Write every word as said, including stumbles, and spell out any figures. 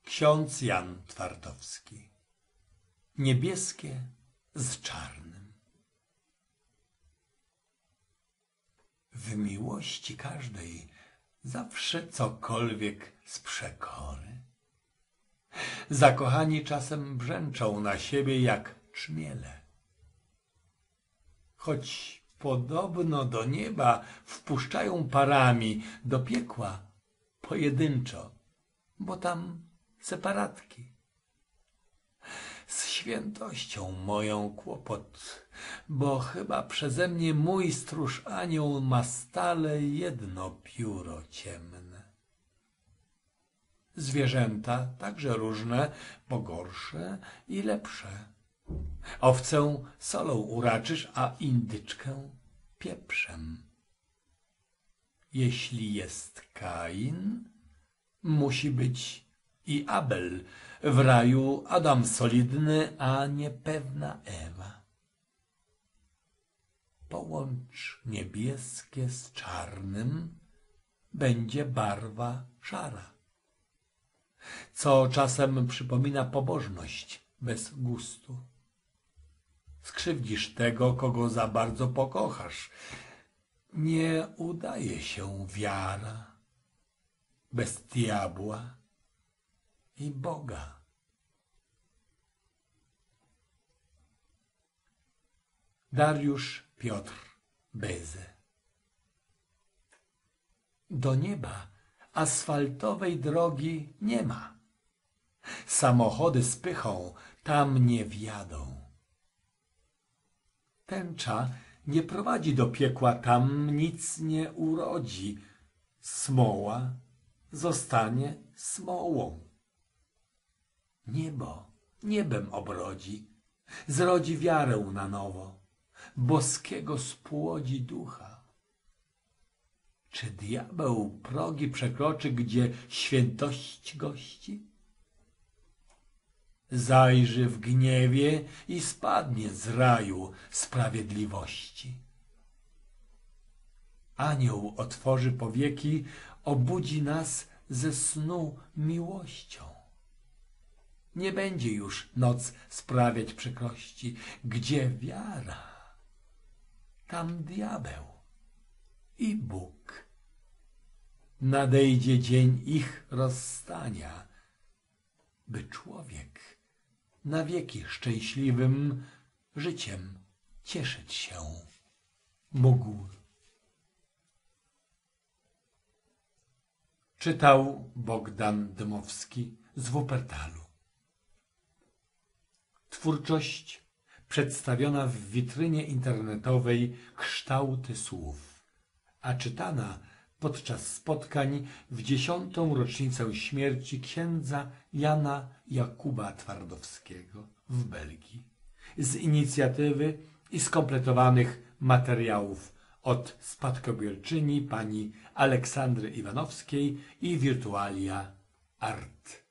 Ksiądz Jan Twardowski. Niebieskie z czarnym. W miłości każdej zawsze cokolwiek z przekory. Zakochani czasem brzęczą na siebie jak czmiele. Choć podobno do nieba wpuszczają parami, do piekła pojedynczo, bo tam separatki. Z świętością moją kłopot, bo chyba przeze mnie mój stróż anioł ma stale jedno pióro ciemne. Zwierzęta także różne, bo gorsze i lepsze. Owcę solą uraczysz, a indyczkę pieprzem. Jeśli jest Kain, musi być i Abel, w raju Adam solidny, a niepewna Ewa. Połącz niebieskie z czarnym, będzie barwa szara, co czasem przypomina pobożność bez gustu. Skrzywdzisz tego, kogo za bardzo pokochasz. Nie udaje się wiara bez diabła i Boga. Dariusz Piotr Beze. Do nieba asfaltowej drogi nie ma. Samochody z pychą tam nie wjadą. Tęcza nie prowadzi do piekła, tam nic nie urodzi. Smoła zostanie smołą. Niebo niebem obrodzi, zrodzi wiarę na nowo, boskiego spłodzi ducha. Czy diabeł progi przekroczy, gdzie świętość gości? Zajrzy w gniewie i spadnie z raju sprawiedliwości. Anioł otworzy powieki, obudzi nas ze snu miłością. Nie będzie już noc sprawiać przykrości. Gdzie wiara, tam diabeł i Bóg. Nadejdzie dzień ich rozstania, by człowiek na wieki szczęśliwym życiem cieszyć się mógł. Czytał Bogdan Dmowski z Wuppertalu. Twórczość przedstawiona w witrynie internetowej Kształty Słów, a czytana podczas spotkań w dziesiątą rocznicę śmierci księdza Jana Jakuba Twardowskiego w Belgii, z inicjatywy i skompletowanych materiałów od spadkobierczyni pani Aleksandry Iwanowskiej i Wirtualia Art.